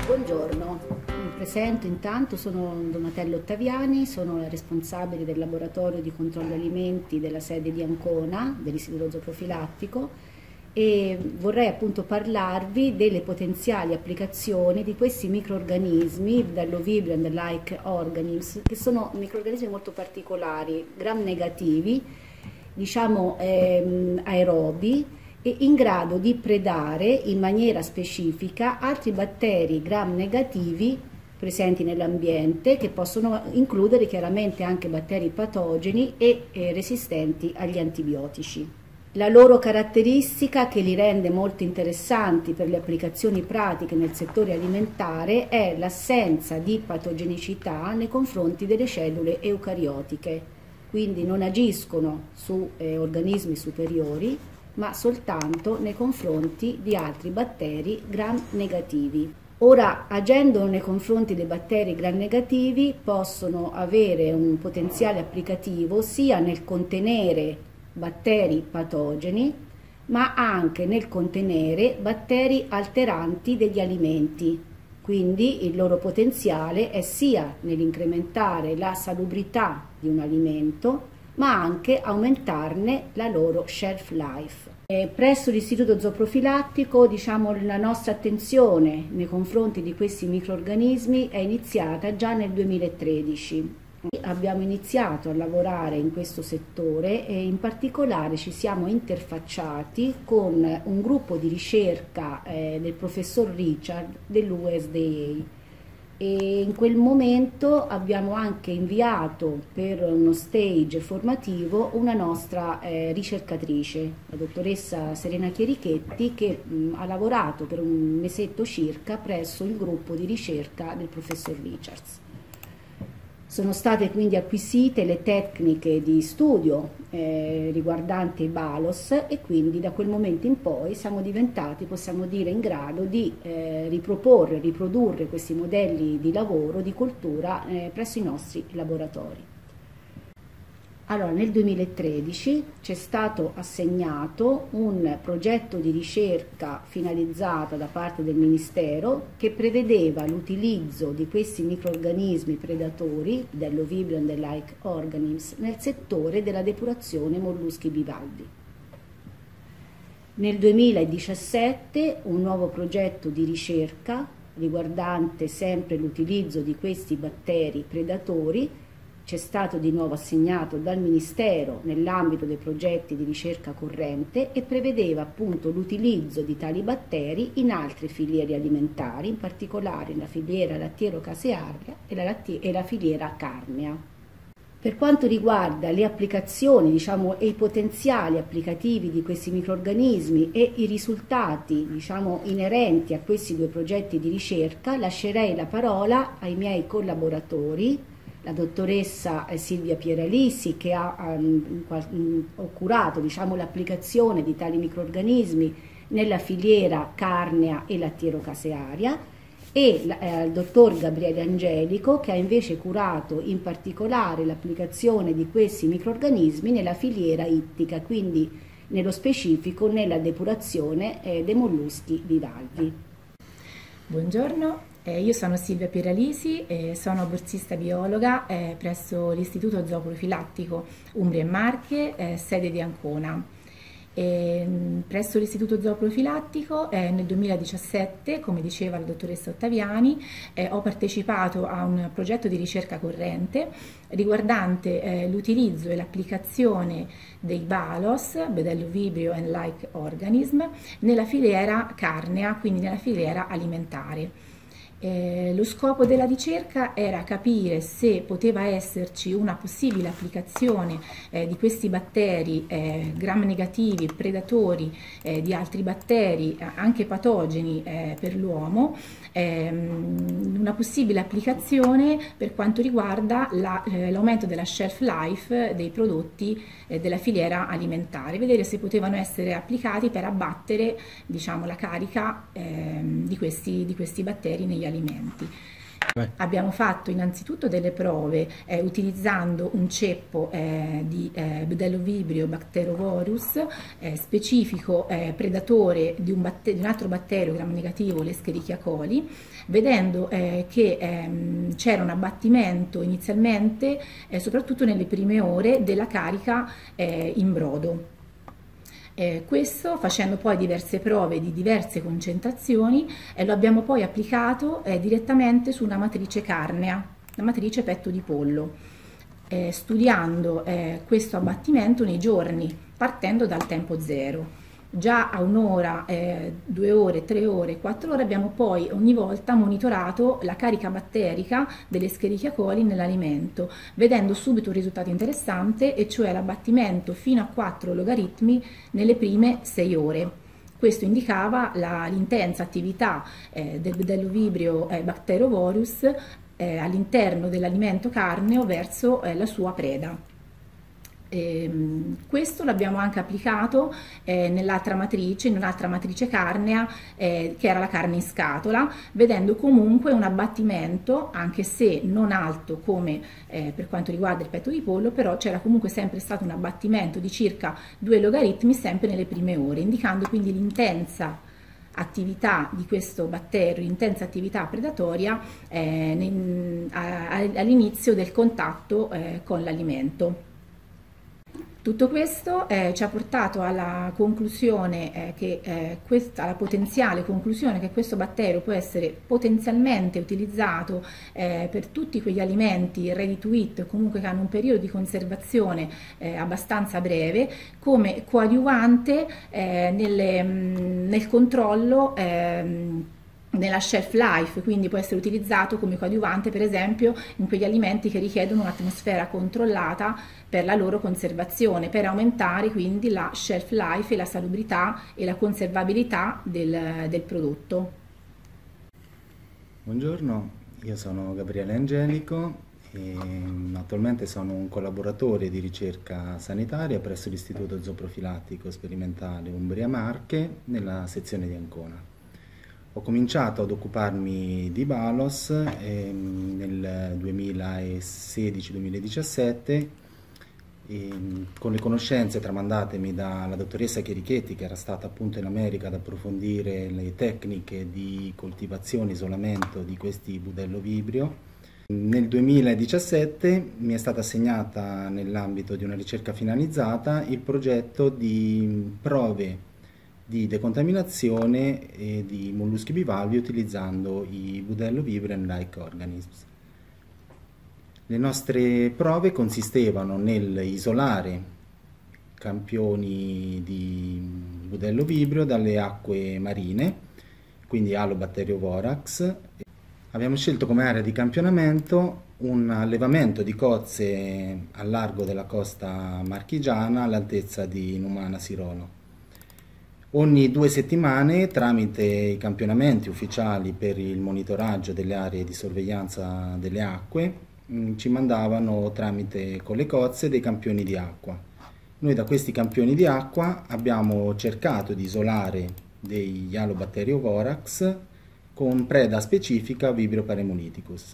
Buongiorno, mi presento intanto, sono Donatella Ottaviani, sono la responsabile del laboratorio di controllo alimenti della sede di Ancona, dell'Istituto Zooprofilattico, e vorrei appunto parlarvi delle potenziali applicazioni di questi microrganismi, dall'Ovibrio and like organisms, che sono microrganismi molto particolari, gram negativi, diciamo aerobi, e in grado di predare in maniera specifica altri batteri gram negativi presenti nell'ambiente, che possono includere chiaramente anche batteri patogeni e resistenti agli antibiotici. La loro caratteristica che li rende molto interessanti per le applicazioni pratiche nel settore alimentare è l'assenza di patogenicità nei confronti delle cellule eucariotiche, quindi non agiscono su organismi superiori, ma soltanto nei confronti di altri batteri gram negativi. Ora, agendo nei confronti dei batteri gram negativi, possono avere un potenziale applicativo sia nel contenere batteri patogeni, ma anche nel contenere batteri alteranti degli alimenti. Quindi il loro potenziale è sia nell'incrementare la salubrità di un alimento, ma anche aumentarne la loro shelf life. Presso l'Istituto Zooprofilattico, la nostra attenzione nei confronti di questi microrganismi è iniziata già nel 2013. Abbiamo iniziato a lavorare in questo settore e in particolare ci siamo interfacciati con un gruppo di ricerca del professor Richard dell'USDA. E in quel momento abbiamo anche inviato per uno stage formativo una nostra ricercatrice, la dottoressa Serena Chierichetti, che ha lavorato per un mesetto circa presso il gruppo di ricerca del professor Richards. Sono state quindi acquisite le tecniche di studio riguardanti i BALOS e quindi da quel momento in poi siamo diventati, possiamo dire, in grado di riprodurre questi modelli di lavoro, di coltura presso i nostri laboratori. Allora, nel 2013 ci è stato assegnato un progetto di ricerca finalizzato da parte del Ministero che prevedeva l'utilizzo di questi microrganismi predatori, dell'Ovibrio and like organisms, nel settore della depurazione molluschi bivalvi. Nel 2017 un nuovo progetto di ricerca riguardante sempre l'utilizzo di questi batteri predatori ci è stato di nuovo assegnato dal Ministero nell'ambito dei progetti di ricerca corrente e prevedeva appunto l'utilizzo di tali batteri in altre filiere alimentari, in particolare la filiera lattiero-casearia e la filiera carnea. Per quanto riguarda le applicazioni, e i potenziali applicativi di questi microrganismi e i risultati, inerenti a questi due progetti di ricerca, lascerei la parola ai miei collaboratori, la dottoressa Silvia Pieralisi, che ha curato l'applicazione di tali microrganismi nella filiera carnea e lattiero-casearia, e il dottor Gabriele Angelico, che ha invece curato in particolare l'applicazione di questi microrganismi nella filiera ittica, quindi nello specifico nella depurazione dei molluschi bivalvi. Buongiorno. Io sono Silvia Pieralisi, sono borsista biologa presso l'Istituto Zooprofilattico Umbria e Marche, sede di Ancona. Presso l'Istituto Zooprofilattico nel 2017, come diceva la dottoressa Ottaviani, ho partecipato a un progetto di ricerca corrente riguardante l'utilizzo e l'applicazione dei BALOS, dell'Ovibrio and like organism, nella filiera carnea, quindi nella filiera alimentare. Lo scopo della ricerca era capire se poteva esserci una possibile applicazione di questi batteri gram negativi, predatori di altri batteri anche patogeni per l'uomo, una possibile applicazione per quanto riguarda l'aumento della shelf life dei prodotti della filiera alimentare, vedere se potevano essere applicati per abbattere la carica di questi batteri negli alimenti. Abbiamo fatto innanzitutto delle prove utilizzando un ceppo di Budello vibrio Bacterovorus specifico predatore di un altro batterio gram negativo, l'Escherichia coli, vedendo che c'era un abbattimento inizialmente soprattutto nelle prime ore della carica in brodo. Questo facendo poi diverse prove di diverse concentrazioni lo abbiamo poi applicato direttamente su una matrice carnea, la matrice petto di pollo, studiando questo abbattimento nei giorni partendo dal tempo zero. Già a un'ora, 2 ore, 3 ore, 4 ore abbiamo poi ogni volta monitorato la carica batterica dell'Escherichia coli nell'alimento, vedendo subito un risultato interessante, e cioè l'abbattimento fino a 4 logaritmi nelle prime 6 ore. Questo indicava l'intensa attività del Budello vibrio Bacterovorus all'interno dell'alimento carneo verso la sua preda. Questo l'abbiamo anche applicato nell'altra matrice, in un'altra matrice carnea che era la carne in scatola, vedendo comunque un abbattimento, anche se non alto come per quanto riguarda il petto di pollo, però c'era comunque sempre stato un abbattimento di circa 2 logaritmi sempre nelle prime ore, indicando quindi l'intensa attività di questo batterio, l'intensa attività predatoria all'inizio del contatto con l'alimento. Tutto questo ci ha portato alla conclusione alla potenziale conclusione che questo batterio può essere potenzialmente utilizzato per tutti quegli alimenti ready to eat, comunque che hanno un periodo di conservazione abbastanza breve, come coadiuvante nel controllo nella shelf life, quindi può essere utilizzato come coadiuvante per esempio in quegli alimenti che richiedono un'atmosfera controllata per la loro conservazione, per aumentare quindi la shelf life e la salubrità e la conservabilità del prodotto. Buongiorno, io sono Gabriele Angelico e attualmente sono un collaboratore di ricerca sanitaria presso l'Istituto Zooprofilattico Sperimentale Umbria Marche nella sezione di Ancona. Ho cominciato ad occuparmi di Balos nel 2016-2017 con le conoscenze tramandatemi dalla dottoressa Cherichetti, che era stata appunto in America ad approfondire le tecniche di coltivazione e isolamento di questi Budello vibrio. Nel 2017 mi è stata assegnata, nell'ambito di una ricerca finalizzata, il progetto di prove di decontaminazione di molluschi bivalvi utilizzando i Budello vibrio and like organisms. Le nostre prove consistevano nel isolare campioni di Budello vibrio dalle acque marine, quindi Halobacteriovorax. Abbiamo scelto come area di campionamento un allevamento di cozze al largo della costa marchigiana all'altezza di Numana Sirolo. Ogni 2 settimane, tramite i campionamenti ufficiali per il monitoraggio delle aree di sorveglianza delle acque, ci mandavano tramite con le cozze dei campioni di acqua. Noi da questi campioni di acqua abbiamo cercato di isolare degli Halobacteriovorax con preda specifica Vibrio paremoniticus.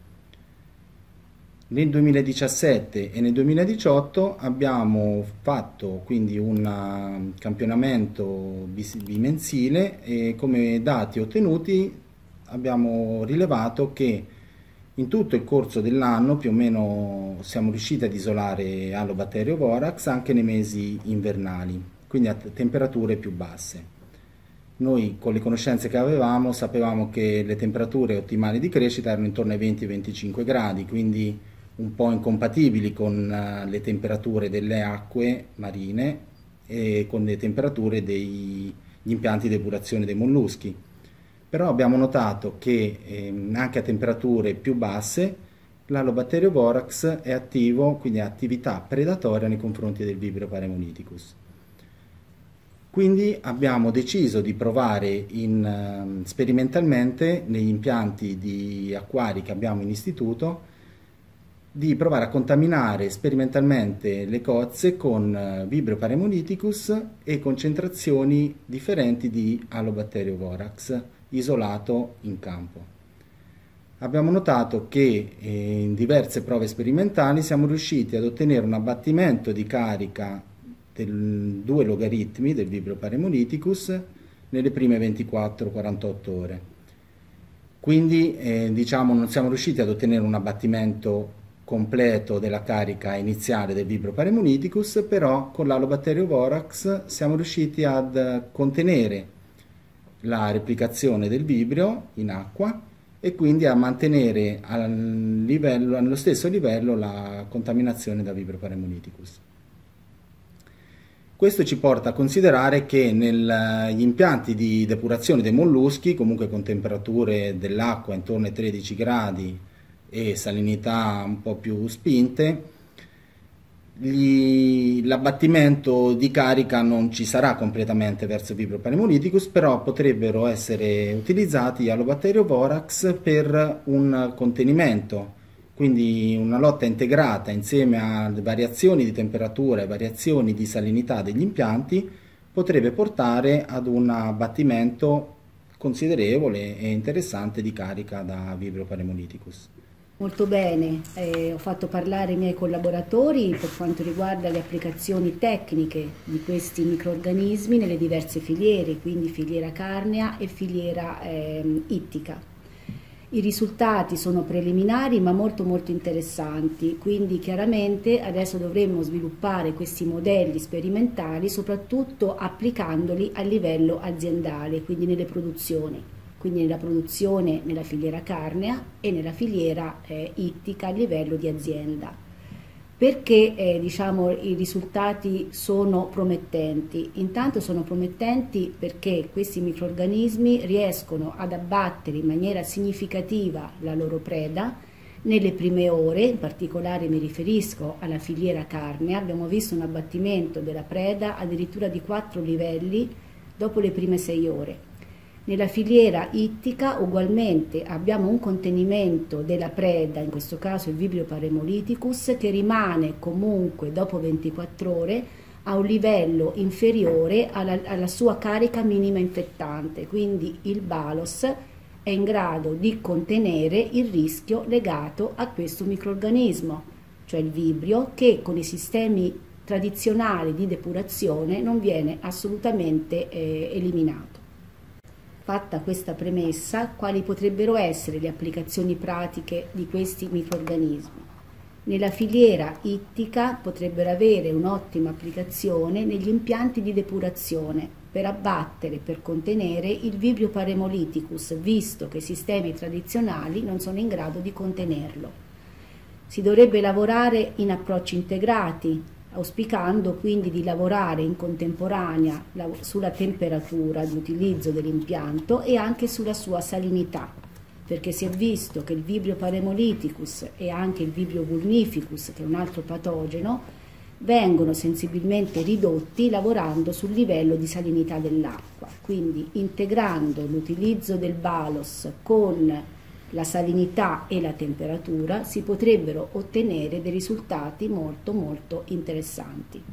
Nel 2017 e nel 2018 abbiamo fatto quindi un campionamento bimensile e come dati ottenuti abbiamo rilevato che in tutto il corso dell'anno più o meno siamo riusciti ad isolare Halobacteriovorax anche nei mesi invernali, quindi a temperature più basse. Noi con le conoscenze che avevamo sapevamo che le temperature ottimali di crescita erano intorno ai 20-25 gradi, quindi un po' incompatibili con le temperature delle acque marine e con le temperature degli impianti di depurazione dei molluschi. Però abbiamo notato che anche a temperature più basse l'Halobacteriovorax è attivo, quindi ha attività predatoria nei confronti del Vibrio paremoniticus. Quindi abbiamo deciso di provare sperimentalmente negli impianti di acquari che abbiamo in istituto di provare a contaminare sperimentalmente le cozze con Vibrio paremoniticus e concentrazioni differenti di Halobacteriovorax isolato in campo. abbiamo notato che in diverse prove sperimentali siamo riusciti ad ottenere un abbattimento di carica del 2 logaritmi del Vibrio Paremoliticus nelle prime 24-48 ore. Quindi diciamo non siamo riusciti ad ottenere un abbattimento completo della carica iniziale del Vibrio Paremoliticus, però con l'Alobacterium vorax siamo riusciti ad contenere la replicazione del vibrio in acqua e quindi a mantenere allo stesso livello la contaminazione da Vibrio Paremoliticus. Questo ci porta a considerare che negli impianti di depurazione dei molluschi, comunque con temperature dell'acqua intorno ai 13 gradi e salinità un po' più spinte, l'abbattimento di carica non ci sarà completamente verso il Vibrio Paremoliticus, però potrebbero essere utilizzati gli Alobacterium vorax per un contenimento, quindi una lotta integrata insieme a variazioni di temperatura e variazioni di salinità degli impianti potrebbe portare ad un abbattimento considerevole e interessante di carica da Vibrio Paremoliticus. Molto bene, ho fatto parlare i miei collaboratori per quanto riguarda le applicazioni tecniche di questi microrganismi nelle diverse filiere, quindi filiera carnea e filiera ittica. I risultati sono preliminari ma molto interessanti, quindi chiaramente adesso dovremmo sviluppare questi modelli sperimentali soprattutto applicandoli a livello aziendale, quindi nelle produzioni. Quindi nella produzione nella filiera carnea e nella filiera ittica a livello di azienda. Perché diciamo, i risultati sono promettenti? Intanto sono promettenti perché questi microrganismi riescono ad abbattere in maniera significativa la loro preda nelle prime ore, in particolare mi riferisco alla filiera carnea. Abbiamo visto un abbattimento della preda addirittura di 4 livelli dopo le prime 6 ore. Nella filiera ittica ugualmente abbiamo un contenimento della preda, in questo caso il Vibrio Paremoliticus, che rimane comunque dopo 24 ore a un livello inferiore alla sua carica minima infettante, quindi il Balos è in grado di contenere il rischio legato a questo microrganismo, cioè il vibrio che con i sistemi tradizionali di depurazione non viene assolutamente eliminato. Fatta questa premessa, quali potrebbero essere le applicazioni pratiche di questi microrganismi? Nella filiera ittica potrebbero avere un'ottima applicazione negli impianti di depurazione per abbattere, per contenere il Vibrio Paremoliticus, visto che i sistemi tradizionali non sono in grado di contenerlo. Si dovrebbe lavorare in approcci integrati, auspicando quindi di lavorare in contemporanea sulla temperatura di utilizzo dell'impianto e anche sulla sua salinità, perché si è visto che il Vibrio Paremoliticus e anche il Vibrio vulnificus, che è un altro patogeno, vengono sensibilmente ridotti lavorando sul livello di salinità dell'acqua, quindi integrando l'utilizzo del Balos con la salinità e la temperatura si potrebbero ottenere dei risultati molto interessanti.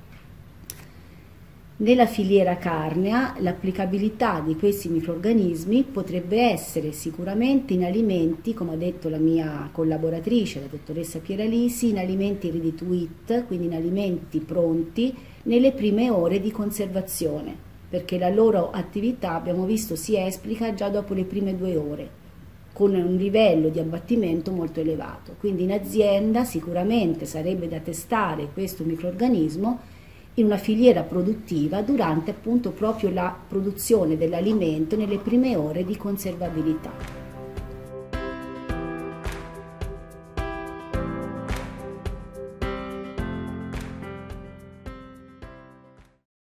Nella filiera carnea l'applicabilità di questi microrganismi potrebbe essere sicuramente in alimenti, come ha detto la mia collaboratrice, la dottoressa Pieralisi, in alimenti ready to eat, quindi in alimenti pronti nelle prime ore di conservazione, perché la loro attività, abbiamo visto, si esplica già dopo le prime 2 ore, con un livello di abbattimento molto elevato. Quindi in azienda sicuramente sarebbe da testare questo microrganismo in una filiera produttiva durante appunto proprio la produzione dell'alimento nelle prime ore di conservabilità.